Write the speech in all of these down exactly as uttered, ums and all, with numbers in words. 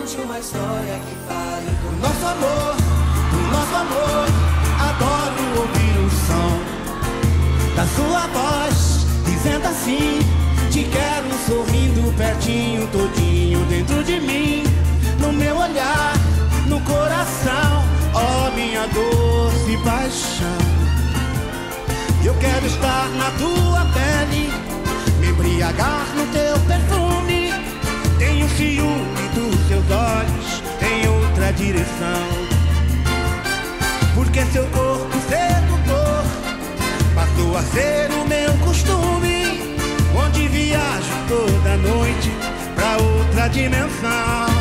conte uma história que fale do nosso amor, do nosso amor. Adoro ouvir o som da sua voz, dizendo assim: te quero sorrindo pertinho, todinho dentro de mim. No meu olhar, no coração, ó minha doce paixão. Eu quero estar na tua pele, me embriagar no teu perfume. Tenho ciúme dos seus olhos em outra direção, porque seu corpo sedutor passou a ser o meu costume, onde viajo toda noite pra outra dimensão.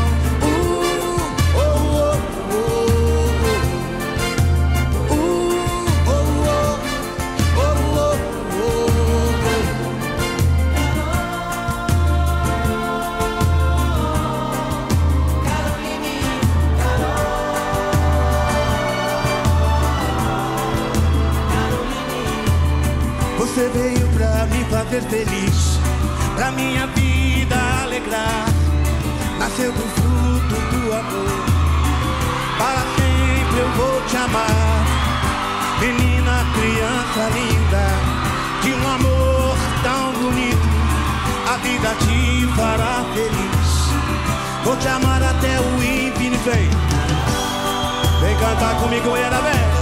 Você veio pra me fazer feliz, pra minha vida alegrar. Nasceu do fruto do amor, para sempre eu vou te amar. Menina, criança linda, de um amor tão bonito, a vida te fará feliz. Vou te amar até o infinito. Vem, vem cantar comigo, era velho.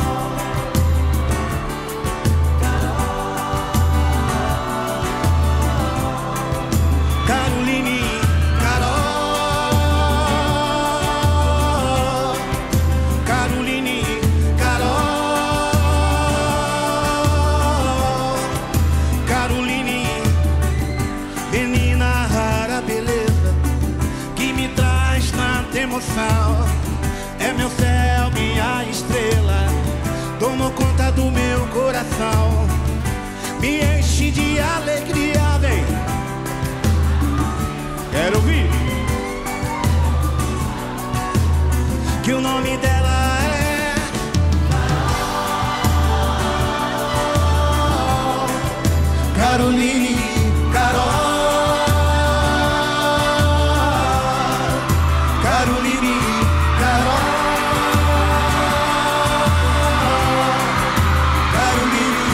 Caroline, Carol, Caroline, Carol, Caroline, menina rara beleza, que me traz tanta emoção. É meu céu, minha estrela, tomou conta do meu coração, me enche de alegria. Vem, quero ouvir que o nome dela é Caroline, Carol, Caroline, Carol, Caroline.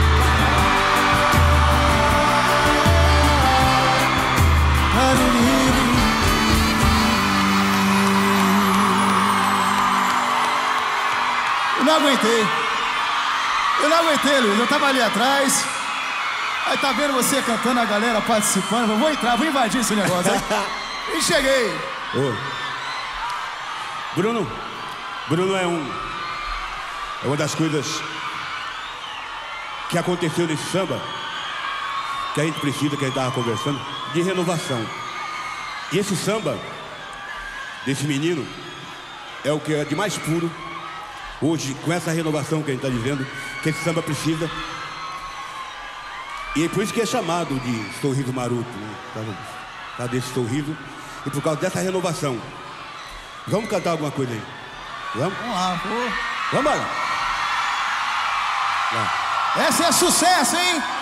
Eu não aguentei. Eu não aguentei, Luiz. Eu tava ali atrás. Aí tá vendo você cantando, a galera participando. Eu vou entrar, vou invadir esse negócio. E cheguei. Ô, Bruno, Bruno é um É uma das coisas que aconteceu nesse samba, que a gente precisa, que a gente tava conversando, de renovação. E esse samba desse menino é o que é de mais puro hoje, com essa renovação que a gente está dizendo, que esse samba precisa. E é por isso que é chamado de sorriso maroto, né? Por causa, por causa desse sorriso e por causa dessa renovação. Vamos cantar alguma coisa aí? Vamos? Vamos lá, pô. Vamos lá. Essa é sucesso, hein?